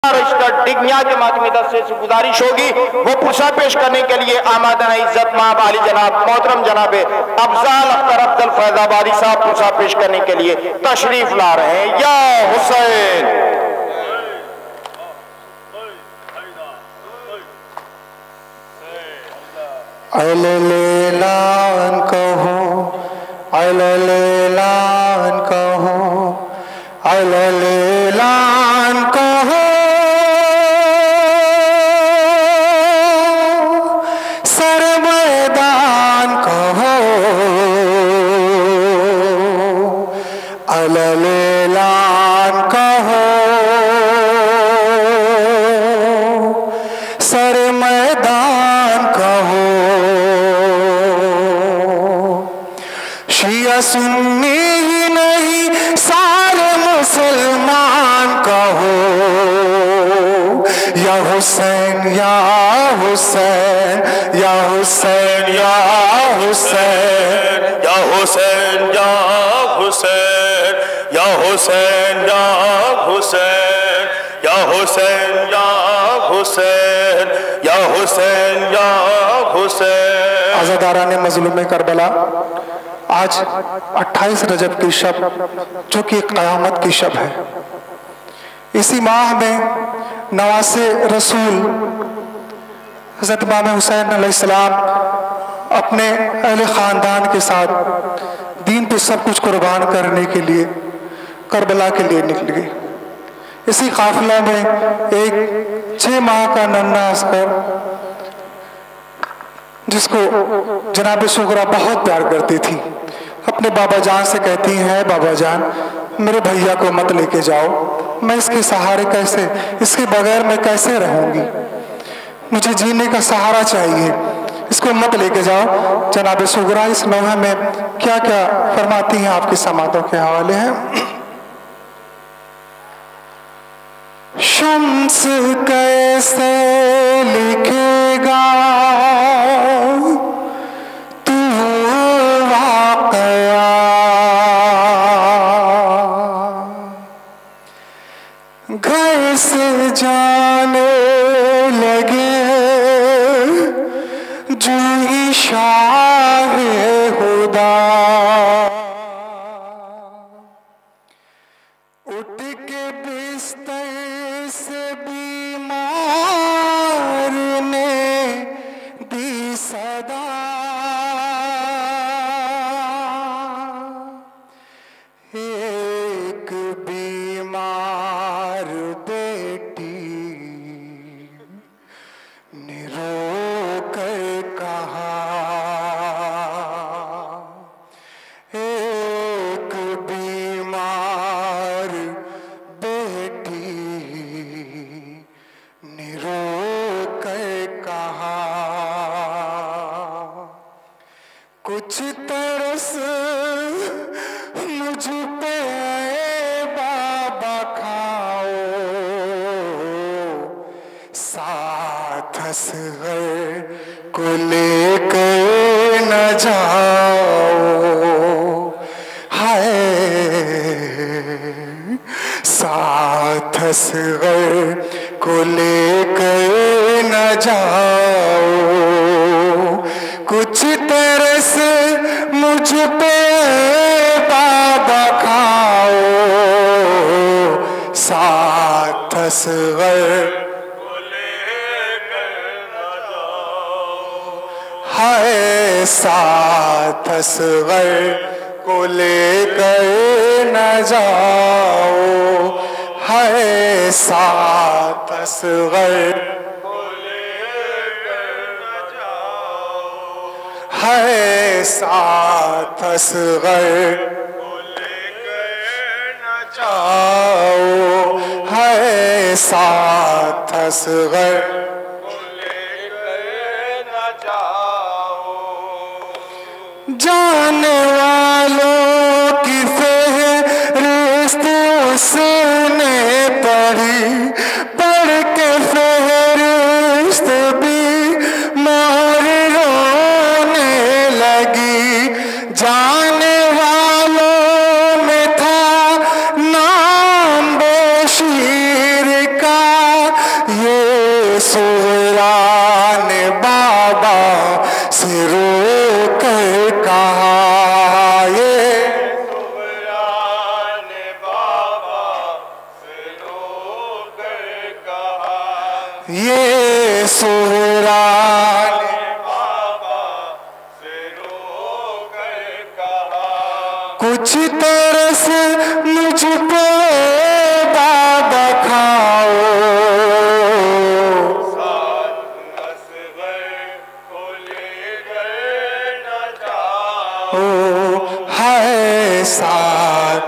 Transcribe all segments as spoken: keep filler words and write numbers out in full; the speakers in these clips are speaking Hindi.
डिग्निया के माध्यम दस्ते से गुजारिश होगी वो पुरसा पेश करने के लिए आमादन इज्जत माब आली जनाब मोहतरम जनाब अफजाल अख्तर अफजल फैजाबादी साहब पुरसा पेश करने के लिए तशरीफ ला रहे हैं। या हुसैन अललेलान कहो, अललेलान कहो, अललेलान कहो, सरमैदान कहो, अललेलान कहो, सरमैदान कहो, शिया सुन्नी ही नहीं सारे मुसलमान कहो, या हुसैन या हुसैन या हुसैन या हुसैन या हुसैन या हुसैन या हुसैन या हुसैन या हुसैन या हुसैन या हुसैन या हुसैन। आज़ादाराने मज़लूम करबला, आज अट्ठाईस रजब की शब जो कि क़यामत की शब है, इसी माह में नवासे रसूल हज़रत इमाम हुसैन अलैहिस्सलाम अपने अहले ख़ानदान के साथ दीन पे सब कुछ कुर्बान करने के लिए करबला के लिए निकल गए। इसी काफिला में एक छः माह का नन्हा अस्कर जिसको जनाब सुगरा बहुत प्यार करती थी, अपने बाबा जान से कहती हैं, बाबा जान मेरे भैया को मत लेके जाओ, मैं इसके सहारे कैसे, इसके बगैर मैं कैसे रहूंगी, मुझे जीने का सहारा चाहिए, इसको मत लेके जाओ। जनाब सुगरा इस नौहे में क्या क्या फरमाती हैं आपकी समातों के हवाले हैं। शम्स कैसे लिखेगा तू वाक़या, घर से जाने लगे जो ही शाहे खुदा, उठ के बिस्तर से बीमार ने दी सदा, एक बीमार बेटी ने रो कर कहा, एक बीमार बेटी ने रो कर कहा, कुछ तरस मुझ पे बाबा खाओ, साथ असगर को लेकर न जाओ, हाय साथ असगर को लेकर न जाओ, कुछ तरस मुझ पे बाबा खाओ, साथ असगर को लेकर न जाओ, हाय साथ असगर को लेकर न जाओ, हाय साथ असगर को लेकर न जाओ, हाय साथ असगर को लेकर न जाओ, हाय साथ असगर को लेकर न जाओ। जाने वालों की फेहरिस्त उसने पढ़ी, पढ़ के फेहरिस्त भी मोर रोने लगी, जाने वालों में था नाम बशीर का, ये सोहरा कुछ तरस मुझ पे बाबा खाओ, ओ है साथ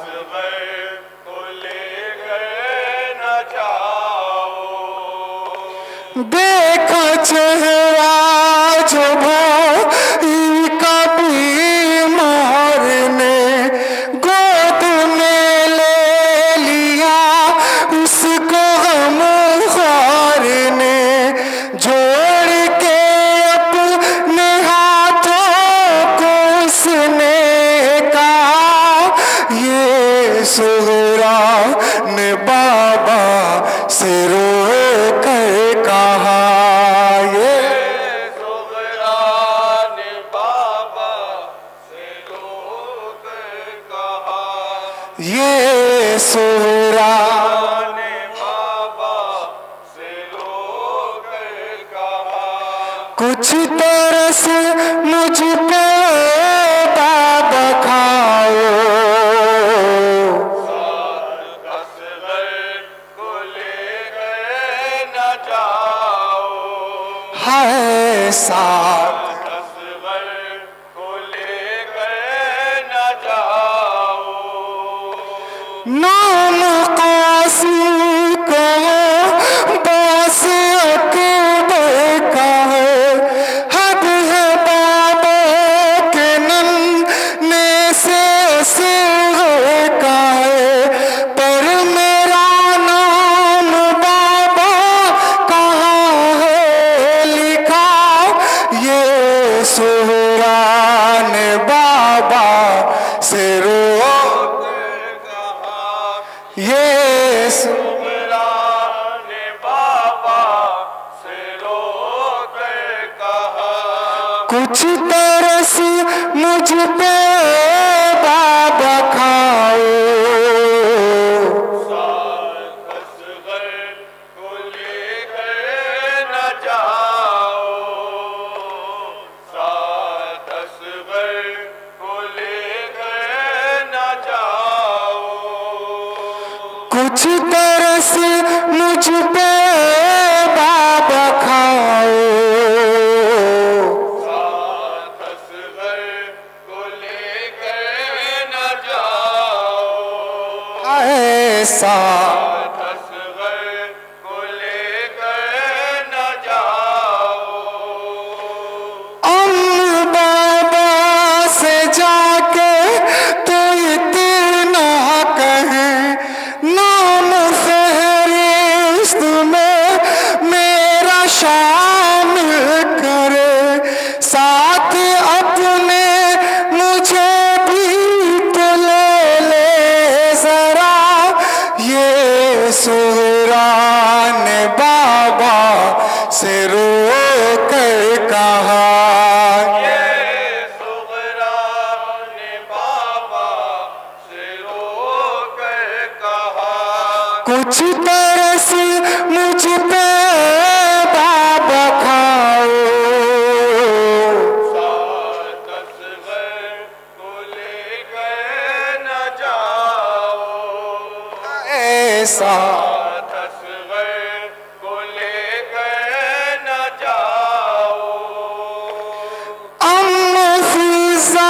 देखा चेहरा जो भाई का बीमार ने गोद में ले लिया उसको हम खार ने, जोड़ के अपने हाथों को उसने कहा, ये सोहरा ने बाबा से रो कर कहा, ये सोहरा ने बाबा से रो कर कहा, ये सोहरा ने बाबा से रो कर कहा, कुछ तरस मुझ पे बाबा खाओ, है साथ को लेकर न जाओ, नाम कासिम को बस अकबर का है, हद है बाबा के नन्हे से सिर का है, पर मेरा नाम बाबा कहाँ है लिखा, ये सोहरा ने बाबा से रो कर कहा, ये सोहरा ने बाबा से रो कर कहा, कुछ तरस मुझ पे बाबा खाओ, को लेकर न जाओ, साथ असगर को लेकर न जाओ, कुछ तरस मुझ पे बाबा खाओ, साथ असगर को लेकर न जाओ, ऐसा को लेकर न जाओ, अम्म बाबा से जाके तो इतना कहें, नाम फहरिस्त में मेरा शामिल करे, साथ अपने मुझे भी तो ले ले जरा, ये सोहरा ने बाबा से रो कर कहा, ये सोहरा ने बाबा से रो कर कहा, कुछ तरस मुझ पे बाबा खाओ, साथ असगर को लेकर न जाओ, ऐसा को लेकर न जाओ, अम्म फिजा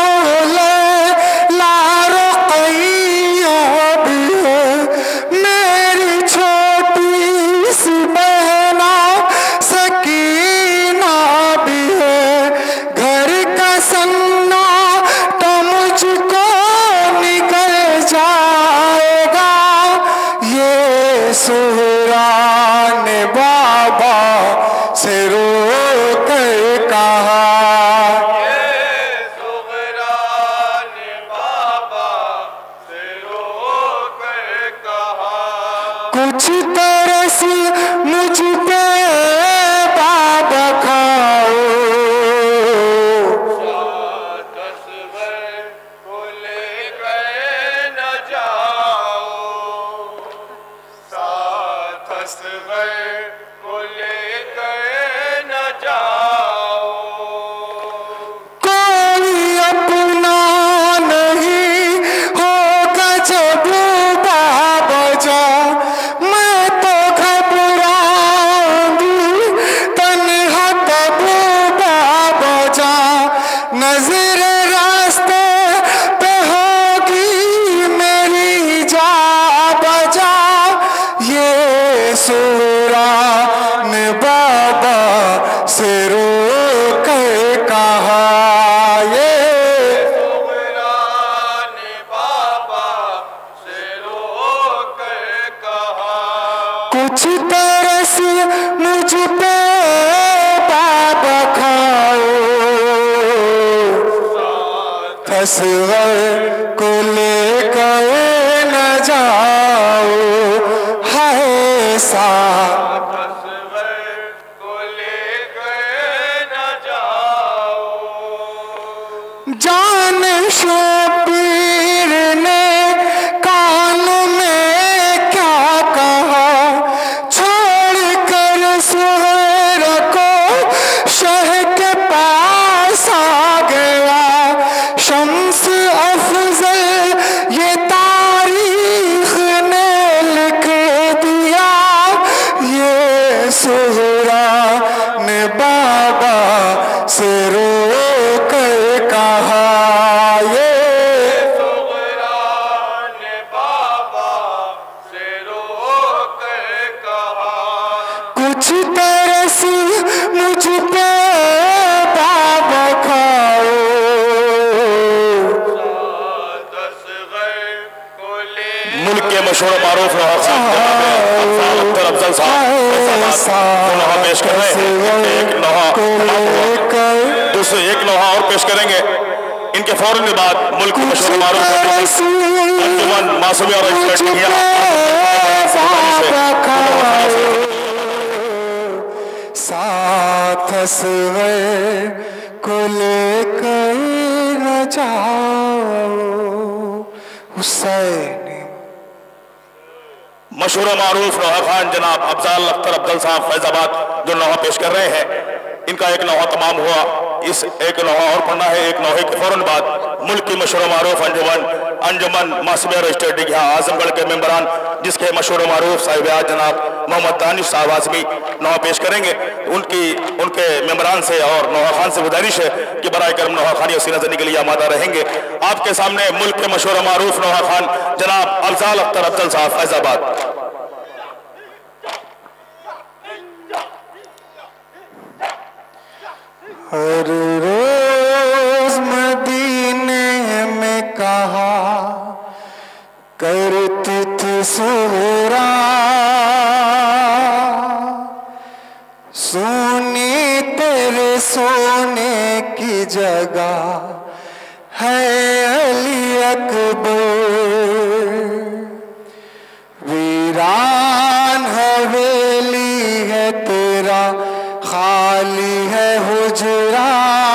लारो कैया भी है, मेरी छोटी सी बहना सकीना भी है, घर का सन्ना तो मुझको निकल जाएगा, ये सोहरा ने बाबा से रो कर कहा, ये सोहरा ने बाबा से रो कर कहा, कुछ तरस मुझ पे बाबा खाओ, साथ असगर को लेकर न जाओ, साथ असगर को लेकर न जाओ, कोई अपना नहीं होगा जब बाबा जा, मैं तो घबराऊंगी तन्हा तब बाबा जा, नजर रास्ते पे होगी मेरी जा बजा, ये सूरा ने बाबा से रो के कहा, ये सुगरा ने बाबा से रो कर कहा, कुछ तरस मुझ पे बाबा खाओ, असगर को लेकर न जाओ, हाय सा असगर को लेकर न जाओ, जान शबीर ने कान में क्या कहा, छोड़ कर सुहर को शह के पास आ गया, शम्स अफजल ये तारीख ने लिख दिया, ये सुहरा ने बाबा से रो कर कहा, ये सुगरा ने बाबा से रो कर कहा, कुछ तरस मुझ पे बाबा खाओ, असगर को ले मुल्क के मशहूर मारूफ अफजल साहब पेश कर रहे हैं, एक लोहा दूसरे एक लोहा और पेश करेंगे। इनके फौरन के बाद मुल्क के मशहूर मारूफ अंजुमन मासूमिया साथ असगर को लेकर न जाओ, हुसैन मशहूर मारूफ नौहा खान जनाब अफजाल अख्तर अब्दुल साहब फैजाबाद जो नौहा पेश कर रहे हैं, इनका एक नौहा तमाम हुआ, इस एक नौहा और पढ़ना है। एक नौहे के फौरन बाद मुल्क की मशहूर मारूफ अंजुमन अंजुमन मासूमिया रजिस्टर्ड डिघा आजमगढ़ के मेंबरान, जिसके मशहूर मारूफ साहिब जनाब मोहम्मद दानिश साहब आजमी नौहा पेश करेंगे। उनकी उनके मेंबरान से और नौहा खान से गुजारिश है कि बराए करम नौहा खानी और सीना जनी के लिए आमादा रहेंगे। आपके सामने मुल्क के मशहूर मारूफ नौहा खान जनाब अफजाल अख्तर अब्दुल साहब फैजाबाद। हर रोज मदीने में कहा करती थी सुहरा, सोने तेरे सोने की जगह है अली अकबर, वीरान हवेली है तेरा खाली है हुजरा,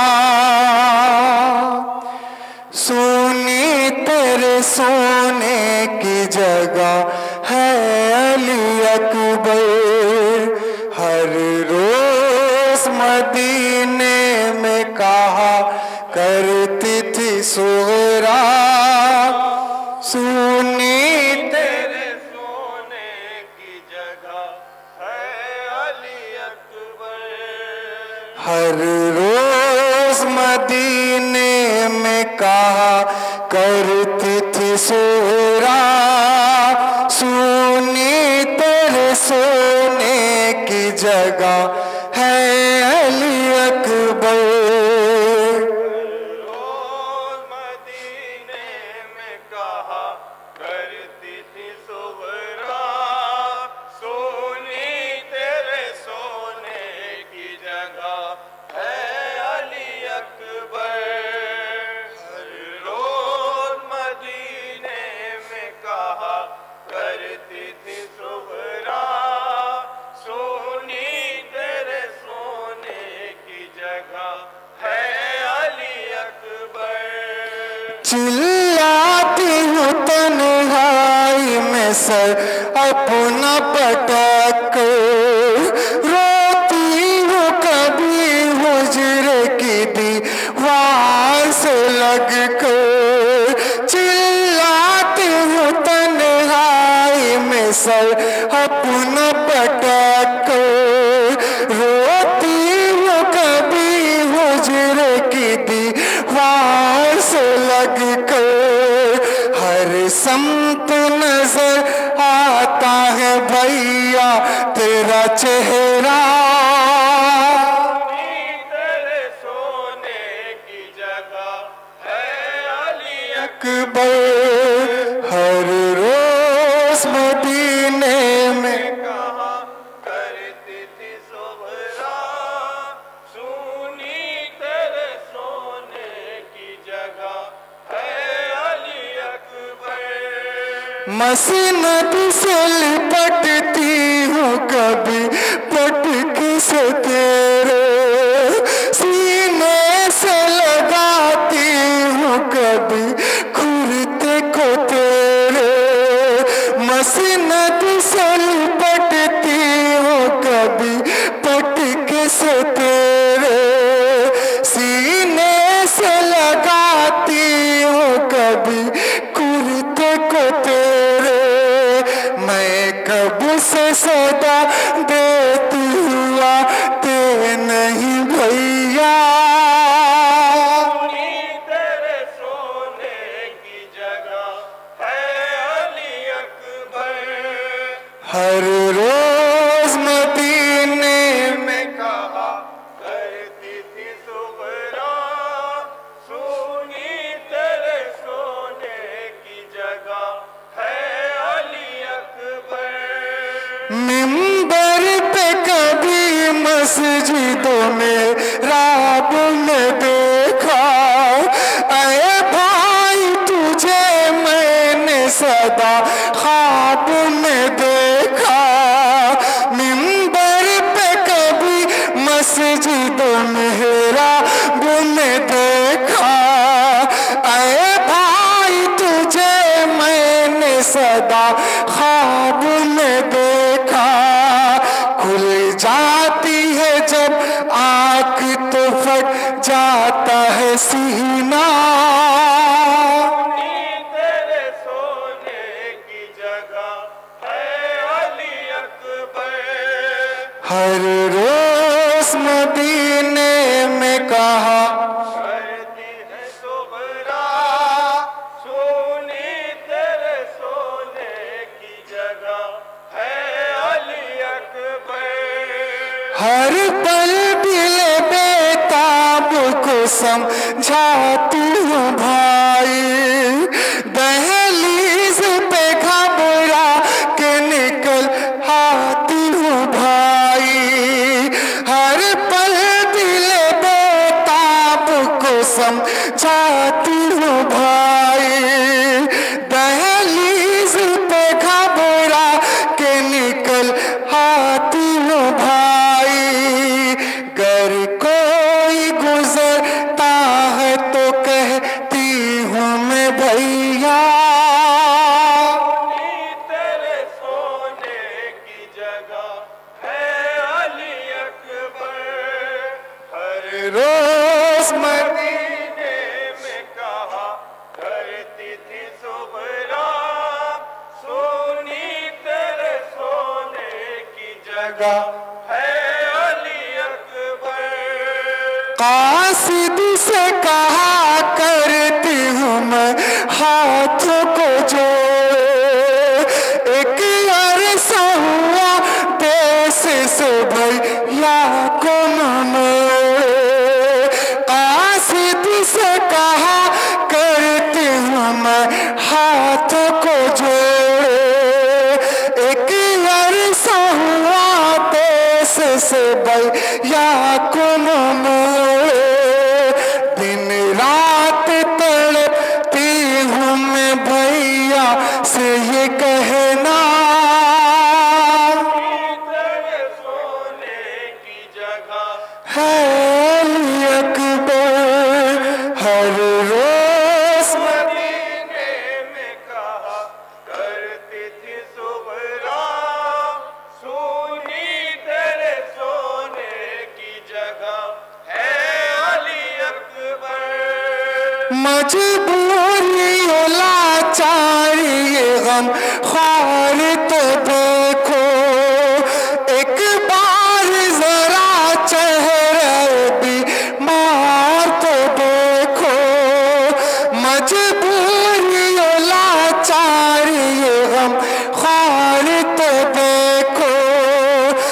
सोने तेरे सोने की जगह है अली अकबर, हर रोज मदीने में कहा करती थी सुगरा, सोने तेरे सोने की जगह है अली अकबर, हर रोज मदीने में कहा करती थी सुहरा, सोने तेरे सोने की जगह है अली अकबर, रोज मदीने में कहा करती थी सुगरा, सोनी तेरे सोने की जगह है अली अकबर, हर रोज मदीने में कहा करती थी सुगरा, सोनी तेरे सोने की जगह है अली अकबर, चिल्लाती हूँ तन्हाई में सर अपना पटक तेरा चेहरा तेरे सोने की जगह है अली अकबर। हर रोज मदीने में कहा करती थी ज़ुहरा, सुनी तेरे सोने की जगह है अली अकबर। मसनद से लिपटती हूँ कभी पटक से तेरे, सीने से लगाती हूँ कभी कुर्ते को तेरे। मसनद से लिपटती हूँ कभी पटक से तेरे, सीने से लगाती हूँ कभी कुर्ते को तेरे। मैं कब से सदा देती हुआ ते नहीं भैया, तेरे सोने की जगह है अली अकबर। हर रोज मदीने में कहा करती थी ज़ुहरा, सुनी तेरे सोने की जगह है अली अकबर। मिंबर पे कभी मस्जिदों में राब में देखा, अरे भाई तुझे मैंने सदा ख्वाब में देखा। मिंबर पे कभी मस्जिदों में राब में देखा, अरे भाई तुझे मैंने सदा ख्वाब में देखा। खुल जाती है जब आँख तो फट जाता है सीना, तेरे सोने की जगह है अली अकबर। हर रोज मदीने में कहा करती है ज़ुहरा, सुनी तेरे सोने की जगह है अली अकबर। हर पल दिल बेताब को समझाती हूँ भाई, दहलीज पे घबरा के निकल आती हूँ भाई। हर पल दिल बेताब को समझाती हूँ भाई, दहलीज पे घबरा के निकल आती हूँ भाई। गर कोई गुजरता है तो कहती हूँ मैं भैया, तेरे सोने की जगह है अली अकबर। हर रोज मदीने मदीने में कहा करती थी ज़ुहरा, सुनी तेरे सोने की जगह है अली अकबर। कासिद से कहा करती हूँ मैं हाथों को जोड़े, एक अरसा हुआ देश से भैया को न मोड़े। कासिद से कहा करती हूँ मैं हाथों को जोड़े, एक अरसा हुआ देश से भैया को न मोड़े। दिन रात तड़पती हूँ मैं भैया से ये कहना, तेरे सोने की जगह है अली अकबर। हर रोज मदीने में कहा करती थी ज़ुहरा, सुनी तेरे सोने की जगह है अली अकबर। मजबूरी लाचारी ये गम ख्वार तो देखो, एक बार जरा चेहरे बीमार तो देखो। मजबूरी लाचारी ये गम ख्वार तो देखो,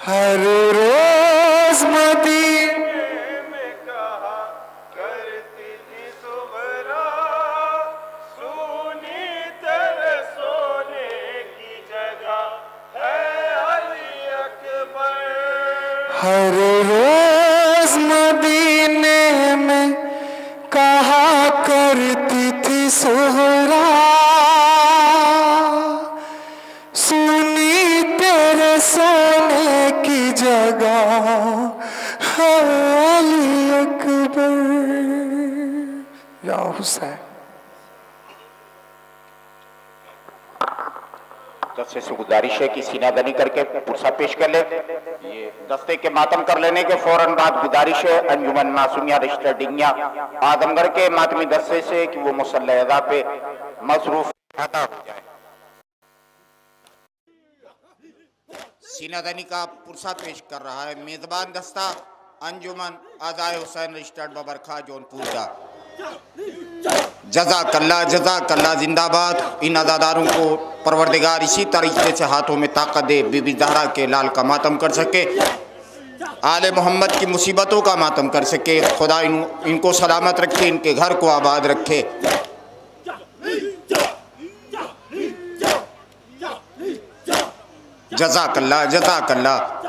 हर रोज मदीने में कहा करती थी सुगरा, सुनी तेरे सोने की जगह है अली अकबर। हर रोज मदीने में कहा करती थी सुहरा, सुनी तेरे सोने की जगह है अली अकबर। या हुसैन। दस्ते से गुजारिश है कि सीनादनी करके पुरसा पेश कर ले। ये दस्ते के मातम कर लेने के फौरन बाद गुजारिश है अंजुमन मासूमिया रिश्ता डिंगिया आदमगढ़ के मातमी दस्ते से कि वो मुसल्लह अदा पे मसरूफ अदा हो जाए। सीनादनी का पुरसा पेश कर रहा है मेजबान दस्ता अंजुमन आज़ाए हुसैन रजिस्टर्ड बबरखा जौनपुर का। जज़ाकल्ला जज़ाकल्ला जिंदाबाद। इन अज़ादारों को परवरदिगार इसी तरीके से हाथों में ताकत दे, बीबी ज़हरा के लाल का मातम कर सके, आले मोहम्मद की मुसीबतों का मातम कर सके। खुदा इन, इनको सलामत रखे, इनके घर को आबाद रखे। जज़ाकल्ला जज़ाकल्ला।